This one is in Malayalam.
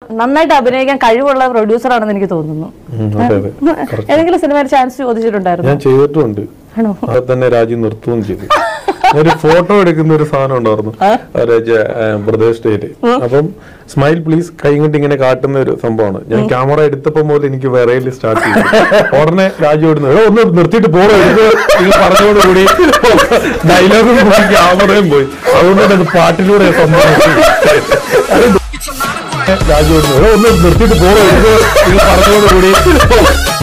നന്നായിട്ട് അഭിനയിക്കാൻ കഴിവുള്ള പ്രൊഡ്യൂസർ ആണെന്ന് എനിക്ക് തോന്നുന്നു. ഏതെങ്കിലും സിനിമയിൽ ചാൻസ് ചോദിച്ചിട്ടുണ്ടായിരുന്നു? ഞാൻ ചെയ്തിട്ടുണ്ട്. അത് തന്നെ രാജ്യം നിർത്തുകയും ചെയ്തു. ഒരു ഫോട്ടോ എടുക്കുന്ന ഒരു സാധനം ഉണ്ടായിരുന്നു ബ്രദേഴ്സ് ഡേയില്. അപ്പം സ്മൈൽ പ്ലീസ് കൈ കൊണ്ട് ഇങ്ങനെ കാട്ടുന്ന ഒരു സംഭവമാണ്. ഞാൻ ക്യാമറ എടുത്തപ്പോ മുതൽ എനിക്ക് വിറയിൽ സ്റ്റാർട്ട് ചെയ്തു. ഉടനെ രാജു ഓടുന്നു, ഒന്ന് നിർത്തിയിട്ട് പോകണം പറഞ്ഞോടുകൂടി ഡയലോഗും പോയി ക്യാമറയും പോയി. അതുകൊണ്ട് അത് പാട്ടിലൂടെ സംഭവം. രാജു ഓടുന്നു, ഒന്ന് നിർത്തിയിട്ട് പോകണം പറഞ്ഞോടുകൂടി